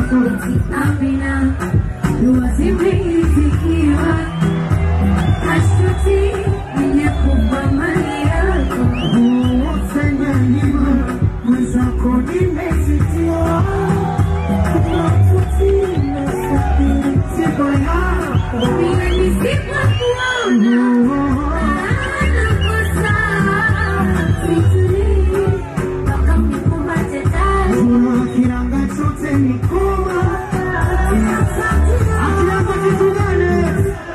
Amina, uwazimitikiwa Ashuti, nimekupa mali yako Uwafanya nima, mwezako nimesitiwa Mafuti, nasafiri, tiba yako Mine nisipa kuona Anakosa Fituri, baka mnikumate tari Kiranga chote nikuma Akilamba kitugane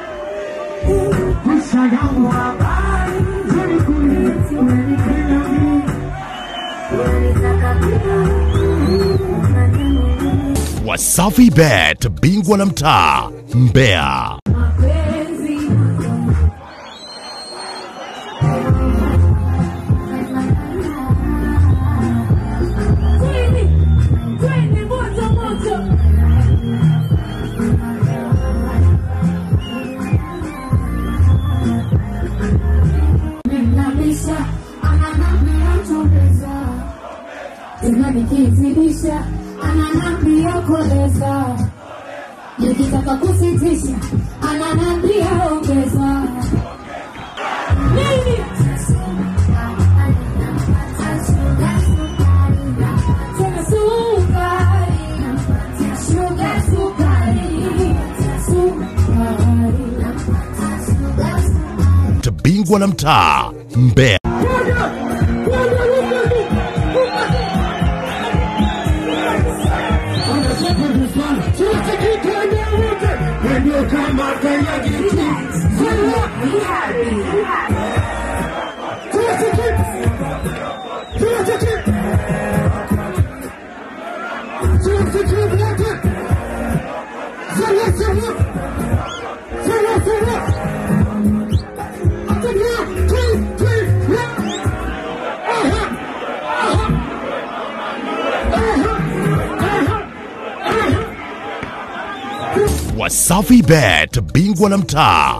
Kushagangu habari Zoni kuliti Mweni kinami Mweni takapita Wasafi Bet, bingwa na mtaa, Mbeya. Nikizidisha ananambia koleza, nikitaka kusitisha ananambia ongeza. Nini? Tena sukari, sugar sukari, To bingwa na mtaa, Mbeya. Wasafi Bet, bingwa na mtaa.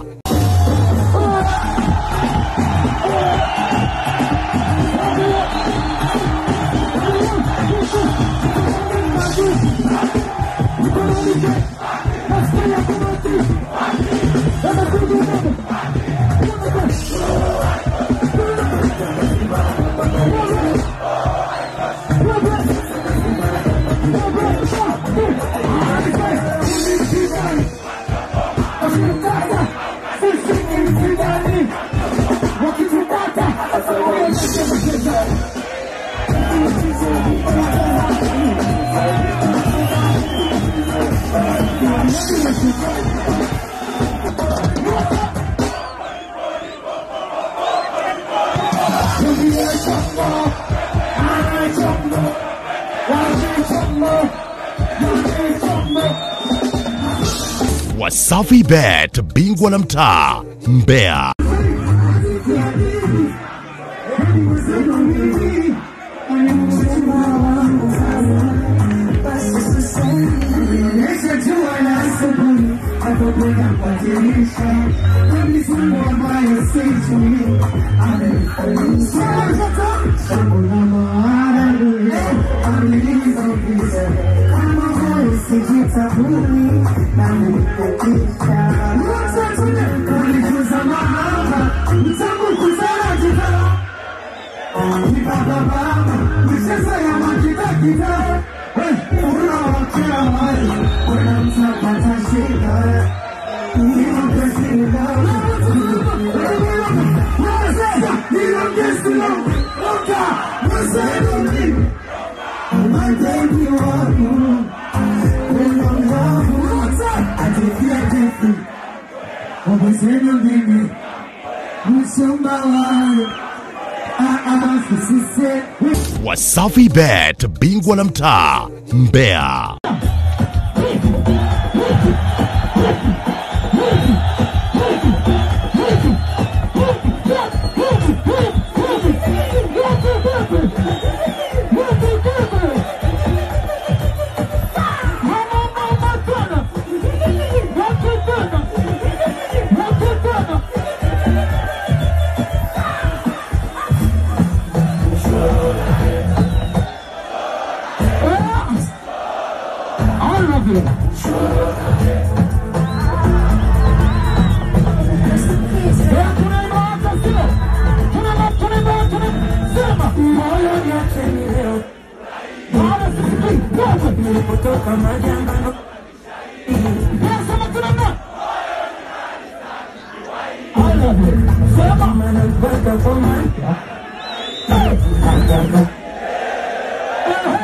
Wasafi Bet, bingwa na mtaa, Mbeya. Wasafi Bet, bingwa na mtaa, Mbeya. I love you. Nilipotoka majangano I love you. manapata kwa maisha